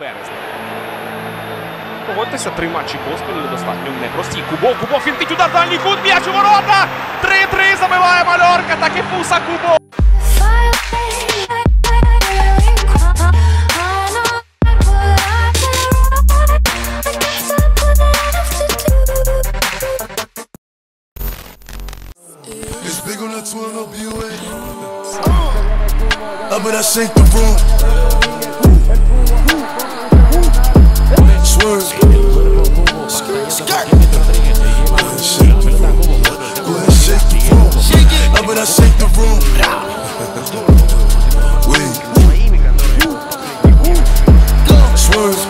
Погодьтеся, 3 матчі поспіль достатньо непрості. Кубо фінтить удар, дальній кут, м'яч у ворота! 3-3 забиває Мальорка, так і Фуса Кубо. It's big on that 12 up UA. But I shake the room. Swerve. Skirt. Go ahead, shake the room. But I shake the room. Wait. Swerve.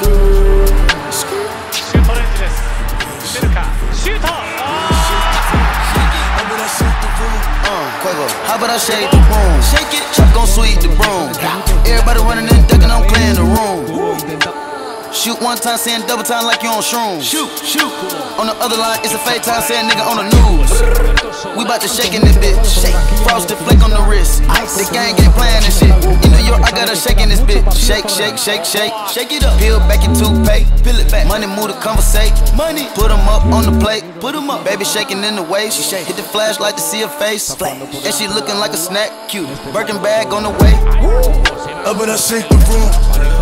How about I shake the room? Shake it, Chuck gon' sweep the broom. Everybody running and ducking, I'm clearing the room. Shoot one time, saying double time like you on shrooms. Shoot. On the other line, it's a fake time, saying nigga on the news. We bout to shake in this bitch. Shake. Frosted flake on the wrist. The gang ain't playing this shit. In New York, I got her shaking this bitch. Shake. Shake it up. Peel back your toothpaste. Peel it back. Money move to conversate. Money. Put them up on the plate. Put them up. Baby shaking in the waist. She shake. Hit the flashlight to see her face. And she looking like a snack. Cute. Birkin bag on the way. But I shake the room.